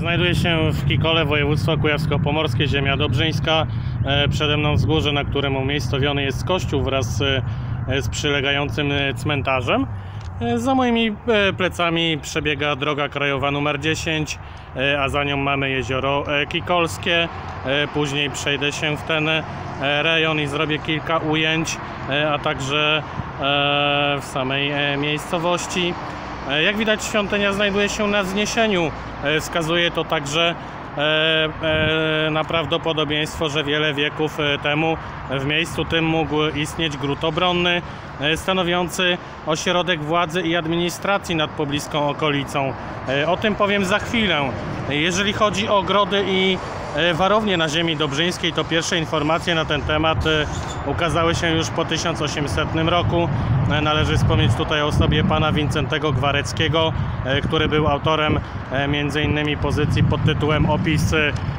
Znajduję się w Kikole, województwo kujawsko-pomorskie, ziemia dobrzyńska. Przede mną wzgórze, na którym umiejscowiony jest kościół wraz z przylegającym cmentarzem. Za moimi plecami przebiega droga krajowa numer 10, a za nią mamy jezioro Kikolskie. Później przejdę się w ten rejon i zrobię kilka ujęć, a także w samej miejscowości. Jak widać, świątynia znajduje się na wzniesieniu. Wskazuje to także na prawdopodobieństwo, że wiele wieków temu w miejscu tym mógł istnieć gród obronny, stanowiący ośrodek władzy i administracji nad pobliską okolicą. O tym powiem za chwilę. Jeżeli chodzi o ogrody i warownie na ziemi dobrzyńskiej, to pierwsze informacje na ten temat ukazały się już po 1800 roku. Należy wspomnieć tutaj o osobie pana Wincentego Gwareckiego, który był autorem m.in. pozycji pod tytułem Opis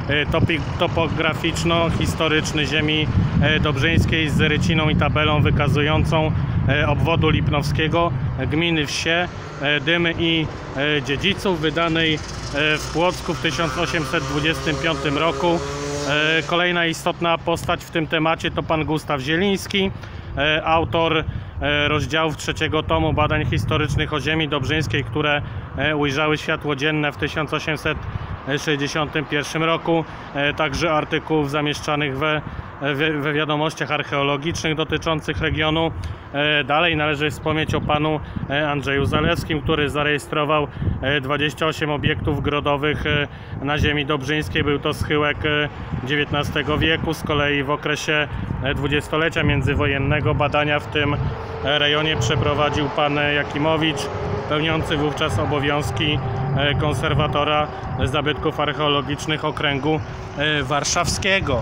topograficzno-historyczny ziemi dobrzyńskiej z ryciną i tabelą wykazującą obwodu lipnowskiego, gminy Wsie, Dymy i Dziedziców, wydanej w Płocku w 1825 roku. Kolejna istotna postać w tym temacie to pan Gustaw Zieliński, autor rozdziałów trzeciego tomu badań historycznych o ziemi dobrzyńskiej, które ujrzały światło dzienne w 1861 roku. Także artykułów zamieszczanych we wiadomościach archeologicznych dotyczących regionu. Dalej należy wspomnieć o panu Andrzeju Zalewskim, który zarejestrował 28 obiektów grodowych na ziemi dobrzyńskiej. Był to schyłek XIX wieku. Z kolei w okresie dwudziestolecia międzywojennego badania w tym rejonie przeprowadził pan Jakimowicz, pełniący wówczas obowiązki konserwatora zabytków archeologicznych okręgu warszawskiego.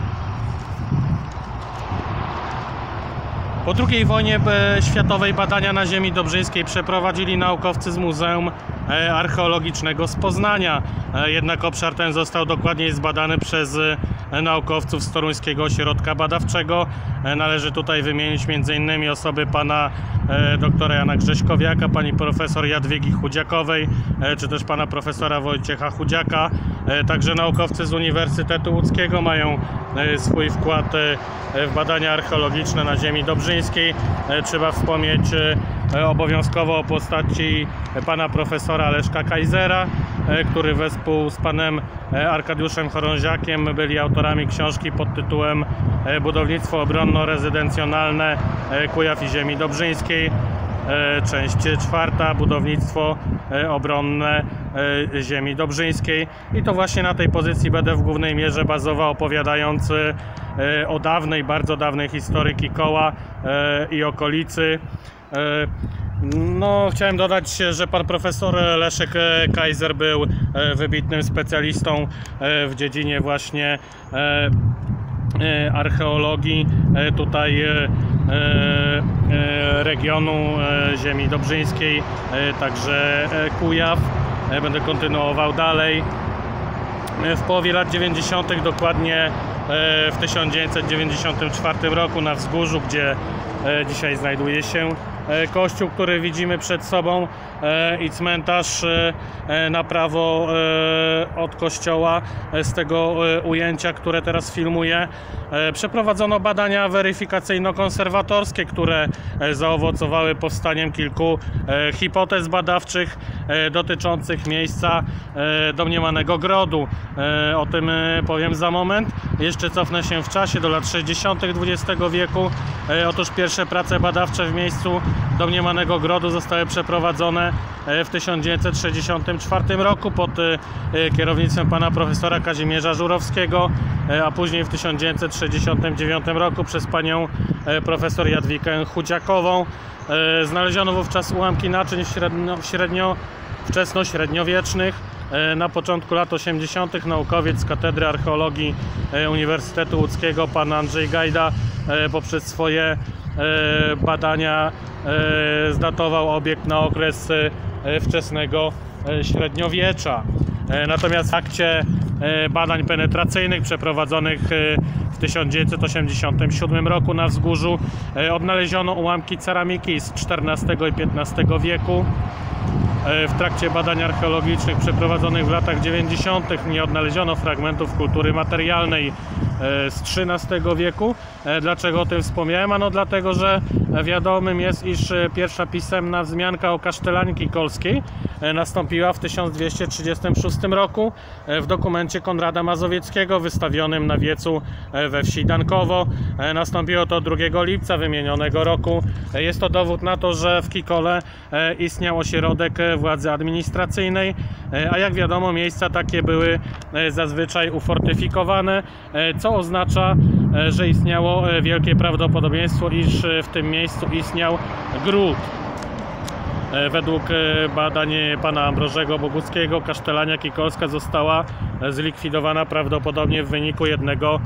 Po II wojnie światowej badania na ziemi dobrzyńskiej przeprowadzili naukowcy z Muzeum Archeologicznego z Poznania. Jednak obszar ten został dokładniej zbadany przez naukowców z Toruńskiego Ośrodka Badawczego. Należy tutaj wymienić m.in. osoby pana doktora Jana Grześkowiaka, pani profesor Jadwigi Chudziakowej, czy też pana profesora Wojciecha Chudziaka. Także naukowcy z Uniwersytetu Łódzkiego mają swój wkład w badania archeologiczne na ziemi dobrzyńskiej. Trzeba wspomnieć obowiązkowo o postaci pana profesora Leszka Kajzera, który wespół z panem Arkadiuszem Chorąziakiem byli autorami książki pod tytułem Budownictwo obronno-rezydencjonalne Kujaw i ziemi dobrzyńskiej. Część czwarta, budownictwo obronne ziemi dobrzyńskiej. I to właśnie na tej pozycji będę w głównej mierze bazował, opowiadając o dawnej, bardzo dawnej historii Kikoła i okolicy. No, chciałem dodać, że pan profesor Leszek Kajzer był wybitnym specjalistą w dziedzinie właśnie archeologii tutaj regionu ziemi dobrzyńskiej, także Kujaw. Będę kontynuował dalej. W połowie lat 90., dokładnie w 1994 roku na wzgórzu, gdzie dzisiaj znajduje się kościół, który widzimy przed sobą, i cmentarz na prawo od kościoła, z tego ujęcia, które teraz filmuję, przeprowadzono badania weryfikacyjno-konserwatorskie, które zaowocowały powstaniem kilku hipotez badawczych dotyczących miejsca domniemanego grodu. O tym powiem za moment. Jeszcze cofnę się w czasie do lat 60. XX wieku. Otóż pierwsze prace badawcze w miejscu domniemanego grodu zostały przeprowadzone w 1964 roku pod kierownictwem pana profesora Kazimierza Żurowskiego, a później w 1969 roku przez panią profesor Jadwigę Chudziakową. Znaleziono wówczas ułamki naczyń wczesnośredniowiecznych. Na początku lat 80. naukowiec z Katedry Archeologii Uniwersytetu Łódzkiego pan Andrzej Gajda poprzez swoje badania zdatował obiekt na okres wczesnego średniowiecza. Natomiast w trakcie badań penetracyjnych przeprowadzonych w 1987 roku na wzgórzu odnaleziono ułamki ceramiki z XIV i XV wieku. W trakcie badań archeologicznych przeprowadzonych w latach 90. nie odnaleziono fragmentów kultury materialnej z XIII wieku. Dlaczego o tym wspomniałem? Ano dlatego, że wiadomym jest, iż pierwsza pisemna wzmianka o kasztelanii kikolskiej nastąpiła w 1236 roku w dokumencie Konrada Mazowieckiego wystawionym na wiecu we wsi Dankowo. Nastąpiło to 2 lipca wymienionego roku. Jest to dowód na to, że w Kikole istniał ośrodek władzy administracyjnej, a jak wiadomo miejsca takie były zazwyczaj ufortyfikowane, co oznacza, że istniało wielkie prawdopodobieństwo, iż w tym miejscu istniał gród. Według badań pana Ambrożego Boguckiego kasztelania kikolska została zlikwidowana prawdopodobnie w wyniku jednego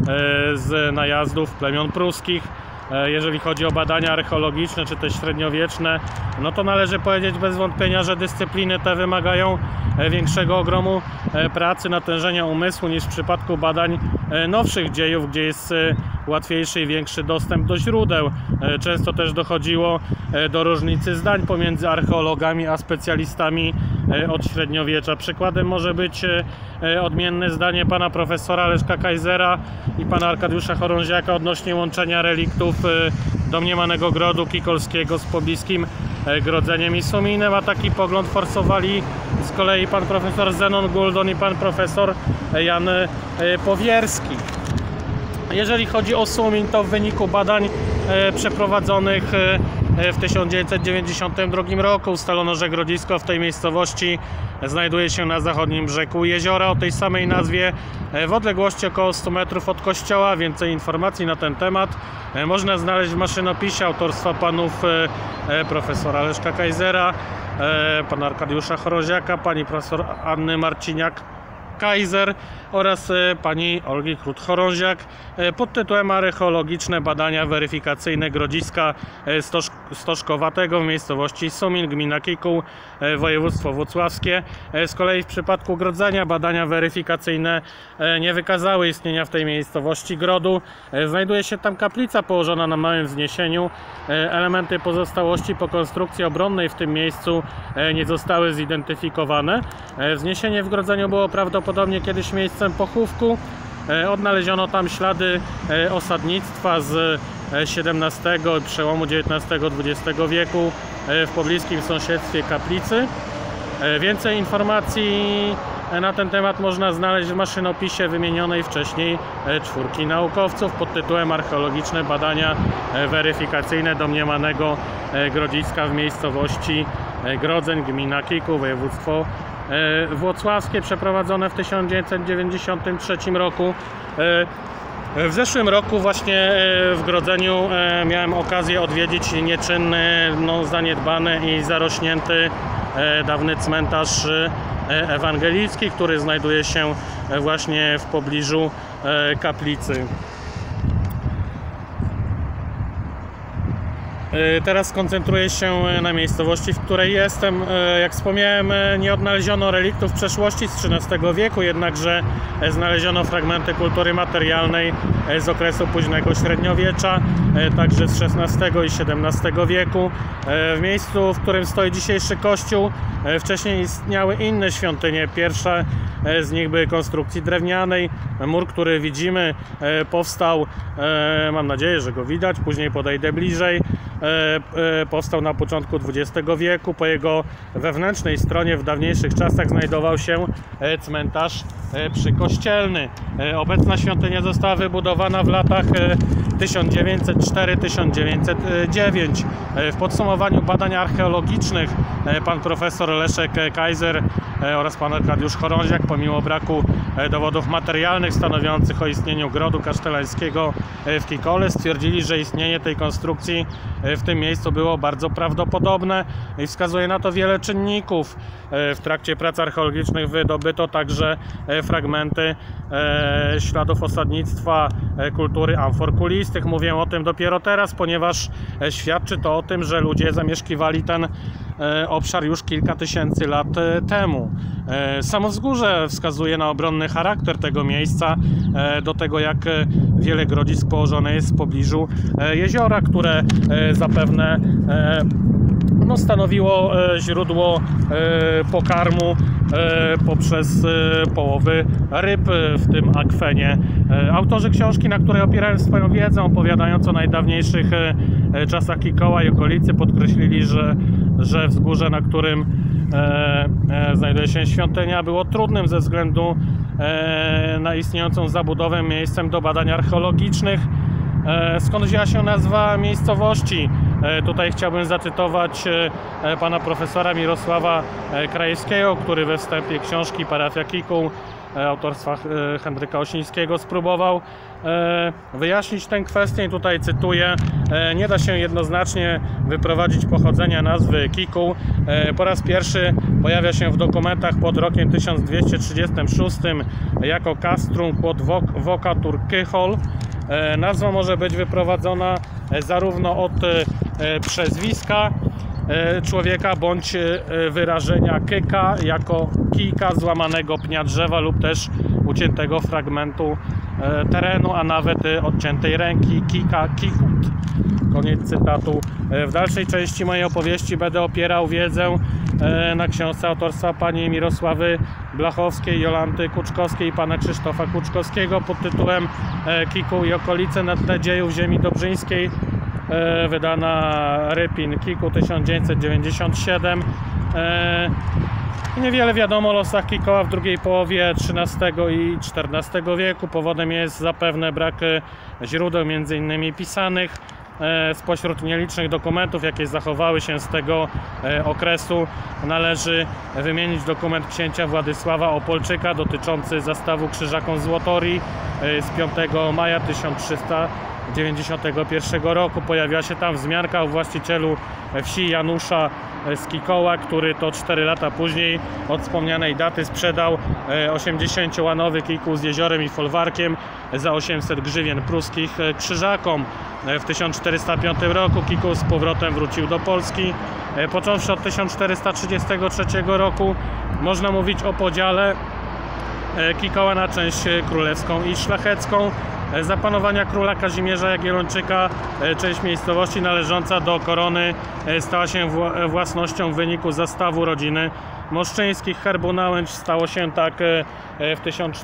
z najazdów plemion pruskich. Jeżeli chodzi o badania archeologiczne czy też średniowieczne, no to należy powiedzieć bez wątpienia, że dyscypliny te wymagają większego ogromu pracy, natężenia umysłu niż w przypadku badań nowszych dziejów, gdzie jest łatwiejszy i większy dostęp do źródeł. Często też dochodziło do różnicy zdań pomiędzy archeologami a specjalistami od średniowiecza. Przykładem może być odmienne zdanie pana profesora Leszka Kaisera i pana Arkadiusza Chorąziaka odnośnie łączenia reliktów domniemanego grodu kikolskiego z pobliskim grodzeniem i Suminem, a taki pogląd forsowali z kolei pan profesor Zenon Guldon i pan profesor Jan Powierski. Jeżeli chodzi o Sumin, to w wyniku badań przeprowadzonych w 1992 roku ustalono, że grodzisko w tej miejscowości znajduje się na zachodnim brzegu jeziora o tej samej nazwie, w odległości około 100 metrów od kościoła. Więcej informacji na ten temat można znaleźć w maszynopisie autorstwa panów profesora Leszka Kaisera, pana Arkadiusza Choroziaka, pani profesor Anny Marciniak-Kaiser oraz pani Olgi Krót-Chorąziak pod tytułem Archeologiczne badania weryfikacyjne grodziska stożkowatego w miejscowości Sumin, gmina Kikuł, województwo włocławskie. Z kolei w przypadku grodzenia badania weryfikacyjne nie wykazały istnienia w tej miejscowości grodu. Znajduje się tam kaplica położona na małym wzniesieniu. Elementy pozostałości po konstrukcji obronnej w tym miejscu nie zostały zidentyfikowane. Wzniesienie w grodzeniu było prawdopodobnie kiedyś miejscem pochówku. Odnaleziono tam ślady osadnictwa z XVII, przełomu XIX-XX wieku w pobliskim sąsiedztwie kaplicy. Więcej informacji na ten temat można znaleźć w maszynopisie wymienionej wcześniej 4 naukowców pod tytułem Archeologiczne badania weryfikacyjne domniemanego grodziska w miejscowości Grodzeń, gmina Kikuł, województwo włocławskie, przeprowadzone w 1993 roku. W zeszłym roku właśnie w Grodzeniu miałem okazję odwiedzić nieczynny, zaniedbany i zarośnięty dawny cmentarz ewangelicki, który znajduje się właśnie w pobliżu kaplicy. Teraz skoncentruję się na miejscowości, w której jestem. Jak wspomniałem, nie odnaleziono reliktów przeszłości z XIII wieku, jednakże znaleziono fragmenty kultury materialnej z okresu późnego średniowiecza, także z XVI i XVII wieku. W miejscu, w którym stoi dzisiejszy kościół, wcześniej istniały inne świątynie. Pierwsze z nich były konstrukcji drewnianej. Mur, który widzimy, powstał, mam nadzieję, że go widać, później podejdę bliżej. Powstał na początku XX wieku. Po jego wewnętrznej stronie w dawniejszych czasach znajdował się cmentarz przykościelny. Obecna świątynia została wybudowana w latach 1904-1909. W podsumowaniu badań archeologicznych pan profesor Leszek Kaiser oraz pan Arkadiusz Chorąziak, pomimo braku dowodów materialnych stanowiących o istnieniu grodu kasztelańskiego w Kikole, stwierdzili, że istnienie tej konstrukcji w tym miejscu było bardzo prawdopodobne i wskazuje na to wiele czynników. W trakcie prac archeologicznych wydobyto także fragmenty śladów osadnictwa kultury amforkulistych. Mówię o tym dopiero teraz, ponieważ świadczy to o tym, że ludzie zamieszkiwali ten obszar już kilka tysięcy lat temu. Samo wzgórze wskazuje na obronny charakter tego miejsca, do tego jak wiele grodzisk położone jest w pobliżu jeziora, które zapewne no, stanowiło źródło pokarmu poprzez połowy ryb w tym akwenie. Autorzy książki, na której opierają swoją wiedzę, opowiadając o najdawniejszych czasach Kikoła i okolicy, podkreślili, że wzgórze, na którym znajduje się świątynia, było trudnym ze względu na istniejącą zabudowę miejscem do badań archeologicznych. Skąd wzięła się nazwa miejscowości? Tutaj chciałbym zacytować pana profesora Mirosława Krajewskiego, który we wstępie książki Parafia Kikuł autorstwa Henryka Osińskiego spróbował wyjaśnić tę kwestię. I tutaj cytuję: nie da się jednoznacznie wyprowadzić pochodzenia nazwy Kikuł. Po raz pierwszy pojawia się w dokumentach pod rokiem 1236 jako Castrum quod vocatur Kychol. Nazwa może być wyprowadzona zarówno od przezwiska człowieka bądź wyrażenia kyka jako kijka złamanego pnia drzewa lub też uciętego fragmentu terenu, a nawet odciętej ręki, kika, kikut. Koniec cytatu. W dalszej części mojej opowieści będę opierał wiedzę na książce autorstwa pani Mirosławy Blachowskiej, Jolanty Kuczkowskiej i pana Krzysztofa Kuczkowskiego pod tytułem Kikuł i okolice na tle dziejów ziemi dobrzyńskiej, wydana Rypin Kikuł 1997. Niewiele wiadomo o losach Kikoła w drugiej połowie XIII i XIV wieku. Powodem jest zapewne brak źródeł, m.in. pisanych. Spośród nielicznych dokumentów, jakie zachowały się z tego okresu, należy wymienić dokument księcia Władysława Opolczyka dotyczący zastawu krzyżakom Złotorii z 5 maja 1391 roku. Pojawiła się tam wzmianka o właścicielu wsi Janusza z Kikoła, który to 4 lata później od wspomnianej daty sprzedał 80-łanowy Kikuł z jeziorem i folwarkiem za 800 grzywien pruskich krzyżakom. W 1405 roku Kikuł z powrotem wrócił do Polski. Począwszy od 1433 roku można mówić o podziale Kikoła na część królewską i szlachecką. Za panowania króla Kazimierza Jagiellończyka część miejscowości należąca do korony stała się własnością w wyniku zastawu rodziny Moszczyńskich. Herbu Nałęcz stało się tak w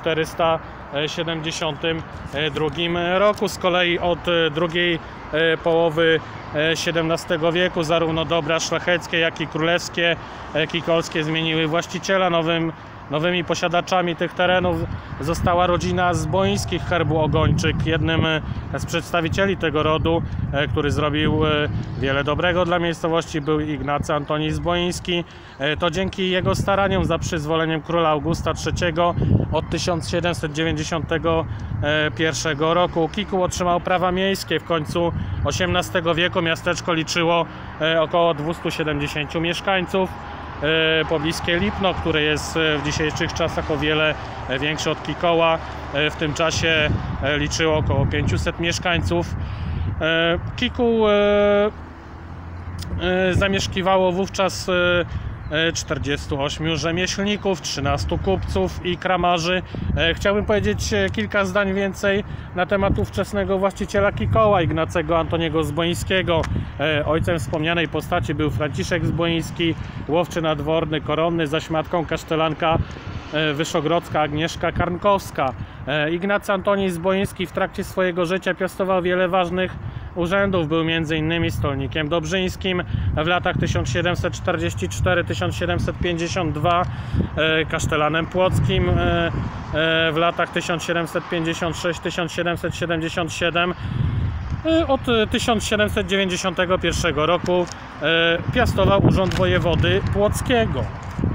1472 roku. Z kolei od drugiej połowy XVII wieku zarówno dobra szlacheckie, jak i królewskie kikolskie zmieniły właściciela. Nowymi posiadaczami tych terenów została rodzina Zbońskich herbu Ogończyk. Jednym z przedstawicieli tego rodu, który zrobił wiele dobrego dla miejscowości, był Ignacy Antoni Zboński. To dzięki jego staraniom za przyzwoleniem króla Augusta III od 1791 roku Kikuł otrzymał prawa miejskie. W końcu XVIII wieku miasteczko liczyło około 270 mieszkańców. Pobliskie Lipno, które jest w dzisiejszych czasach o wiele większe od Kikoła, w tym czasie liczyło około 500 mieszkańców. Kikuł zamieszkiwało wówczas 48 rzemieślników, 13 kupców i kramarzy. Chciałbym powiedzieć kilka zdań więcej na temat ówczesnego właściciela Kikoła, Ignacego Antoniego Zbońskiego. Ojcem wspomnianej postaci był Franciszek Zboński, łowczy nadworny, koronny, zaś matką kasztelanka wyszogrodzka Agnieszka Karnkowska. Ignacy Antoni Zboński w trakcie swojego życia piastował wiele ważnych urzędów. Był m.in. stolnikiem dobrzyńskim w latach 1744-1752, kasztelanem płockim w latach 1756-1777. Od 1791 roku piastował urząd wojewody płockiego.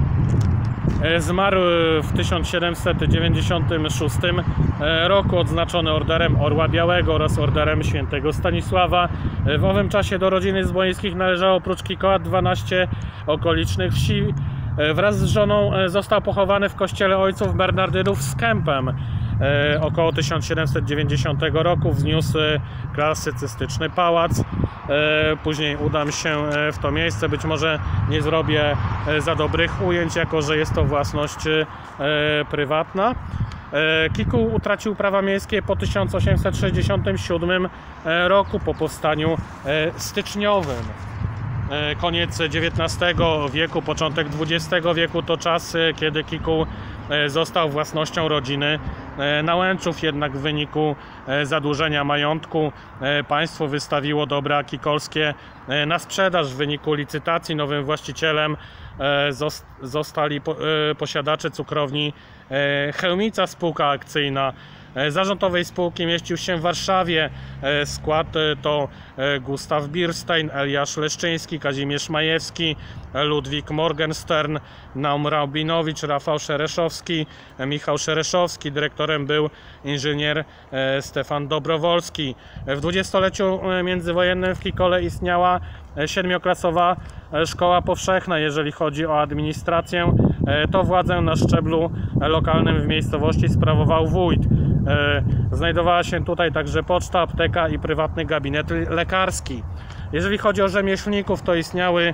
Zmarł w 1796 roku, odznaczony Orderem Orła Białego oraz Orderem Świętego Stanisława. W owym czasie do rodziny Zbońskich należało oprócz Kikoła 12 okolicznych wsi. Wraz z żoną został pochowany w kościele ojców Bernardynów z Kępem. Około 1790 roku wzniósł klasycystyczny pałac. Później udam się w to miejsce. Być może nie zrobię za dobrych ujęć, jako że jest to własność prywatna. Kikuł utracił prawa miejskie po 1867 roku, po powstaniu styczniowym. koniec XIX wieku, początek XX wieku to czas, kiedy Kikuł został własnością rodziny Nałęczów, jednak w wyniku zadłużenia majątku państwo wystawiło dobra kikolskie na sprzedaż. W wyniku licytacji nowym właścicielem zostali posiadacze cukrowni Chełmica spółka akcyjna. Zarząd owej spółki mieścił się w Warszawie. Skład to Gustaw Birstein, Eliasz Leszczyński, Kazimierz Majewski, Ludwik Morgenstern, Naum Raubinowicz, Rafał Szereszowski, Michał Szereszowski. Dyrektorem był inżynier Stefan Dobrowolski. W dwudziestoleciu międzywojennym w Kikole istniała 7-klasowa szkoła powszechna. Jeżeli chodzi o administrację, to władzę na szczeblu lokalnym w miejscowości sprawował wójt. Znajdowała się tutaj także poczta, apteka i prywatny gabinet lekarski. Jeżeli chodzi o rzemieślników, to istniały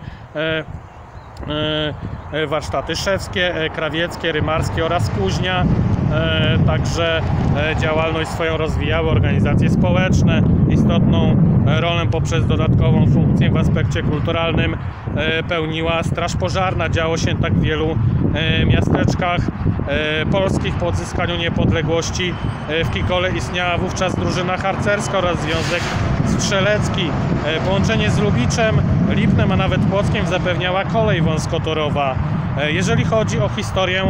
warsztaty szewskie, krawieckie, rymarskie oraz kuźnia. Także działalność swoją rozwijały organizacje społeczne. Istotną rolę poprzez dodatkową funkcję w aspekcie kulturalnym pełniła straż pożarna. Działo się tak w wielu miasteczkach polskich. Po odzyskaniu niepodległości w Kikole istniała wówczas drużyna harcerska oraz związek strzelecki. Połączenie z Lubiczem, Lipnem, a nawet Płockiem zapewniała kolej wąskotorowa. Jeżeli chodzi o historię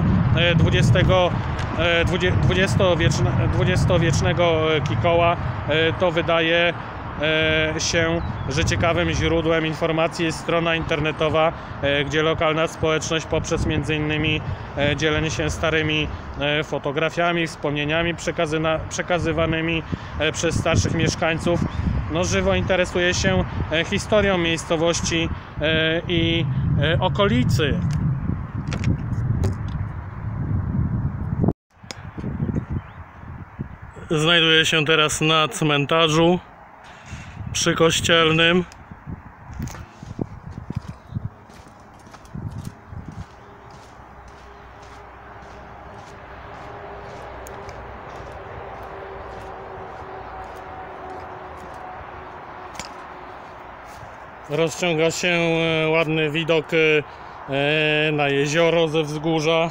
dwudziestowiecznego Kikoła, to wydaje się, że ciekawym źródłem informacji jest strona internetowa, gdzie lokalna społeczność poprzez m.in. dzielenie się starymi fotografiami, wspomnieniami przekazywanymi przez starszych mieszkańców żywo interesuje się historią miejscowości i okolicy. Znajduję się teraz na cmentarzu przykościelnym. Rozciąga się ładny widok na jezioro ze wzgórza.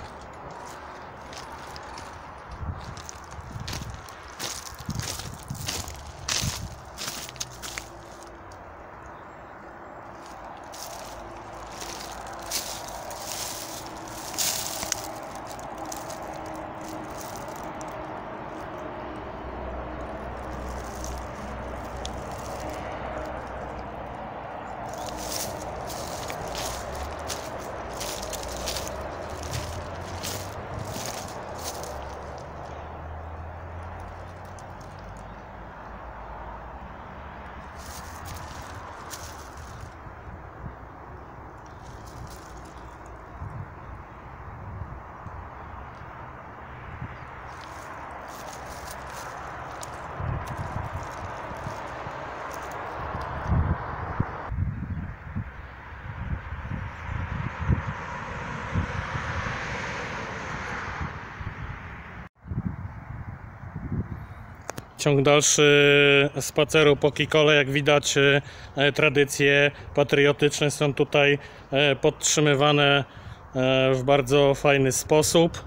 Ciąg dalszy spaceru po Kikole. Jak widać, tradycje patriotyczne są tutaj podtrzymywane w bardzo fajny sposób.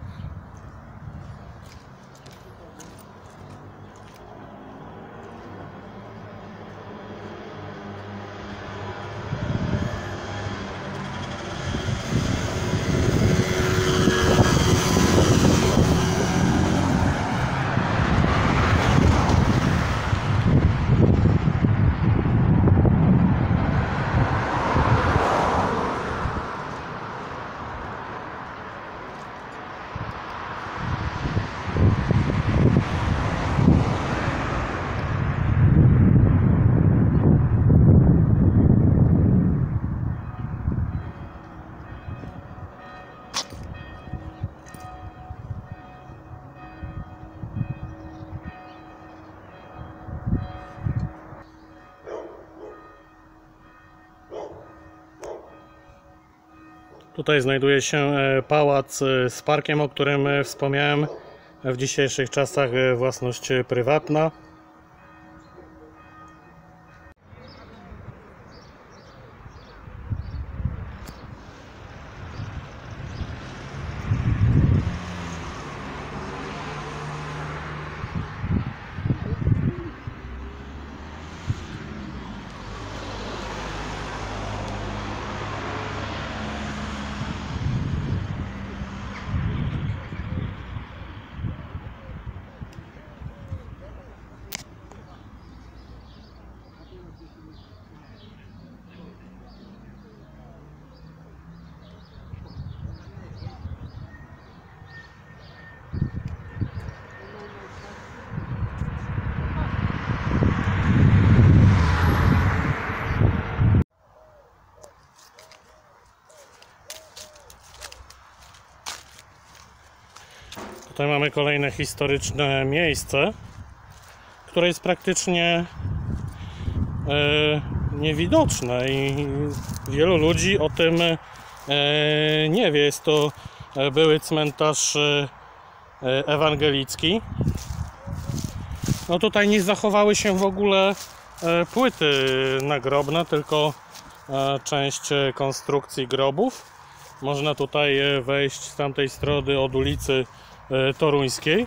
Tutaj znajduje się pałac z parkiem, o którym wspomniałem. W dzisiejszych czasach własność prywatna. Tutaj mamy kolejne historyczne miejsce, które jest praktycznie niewidoczne i wielu ludzi o tym nie wie. Jest to były cmentarz ewangelicki. No tutaj nie zachowały się w ogóle płyty nagrobne, tylko część konstrukcji grobów. Można tutaj wejść z tamtej strony od ulicy Toruńskiej.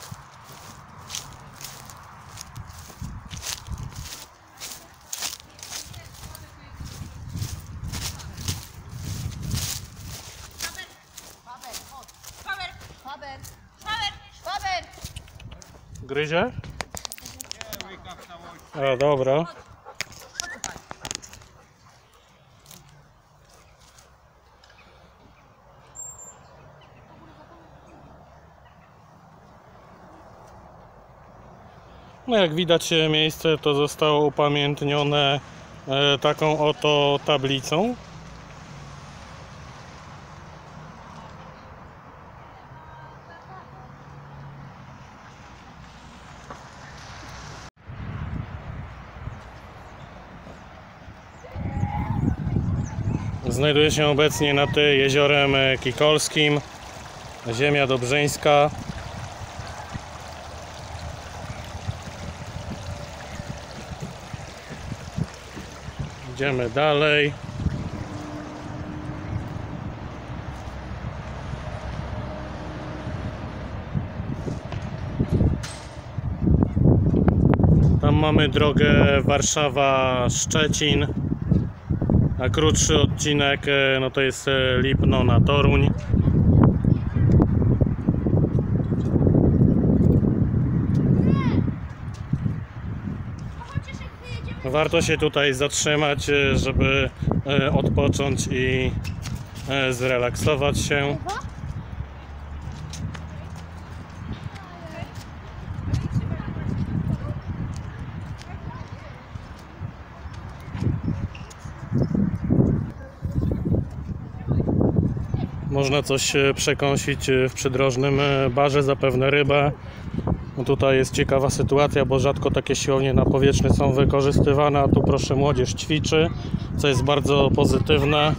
Gryzie? A, dobra. No jak widać, miejsce to zostało upamiętnione taką oto tablicą. Znajduje się obecnie nad jeziorem Kikolskim, ziemia dobrzyńska. Idziemy dalej. Tam mamy drogę Warszawa-Szczecin, a krótszy odcinek no to jest Lipno na Toruń. Warto się tutaj zatrzymać, żeby odpocząć i zrelaksować się. Można coś przekąsić w przydrożnym barze, zapewne rybę. No tutaj jest ciekawa sytuacja, bo rzadko takie siłownie napowietrzne są wykorzystywane, a tu proszę młodzież ćwiczy, co jest bardzo pozytywne.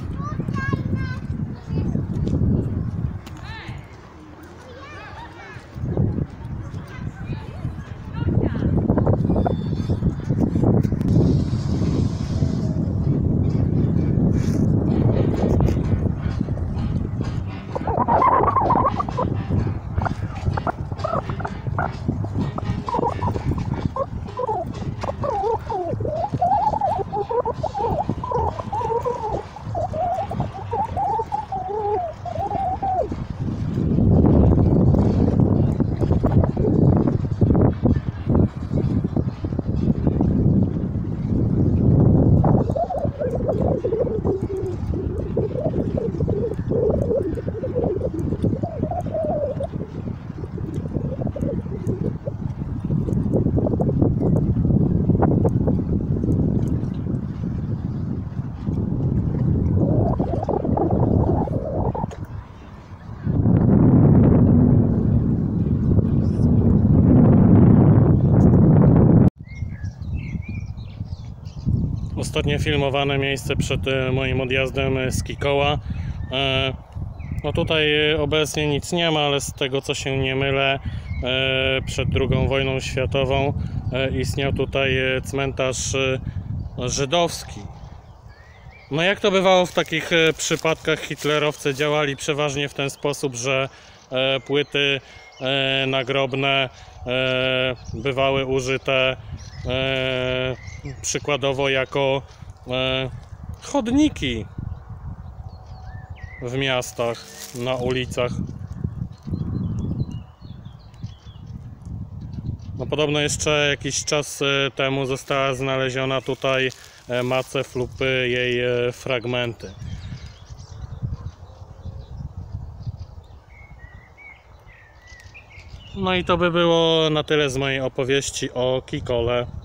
Ostatnie filmowane miejsce przed moim odjazdem z Kikoła. No tutaj obecnie nic nie ma, ale z tego co się nie mylę, przed II wojną światową istniał tutaj cmentarz żydowski. No jak to bywało w takich przypadkach, hitlerowcy działali przeważnie w ten sposób, że płyty nagrobne bywały użyte przykładowo jako chodniki w miastach, na ulicach. No podobno jeszcze jakiś czas temu została znaleziona tutaj macew lub jej fragmenty. No i to by było na tyle z mojej opowieści o Kikole.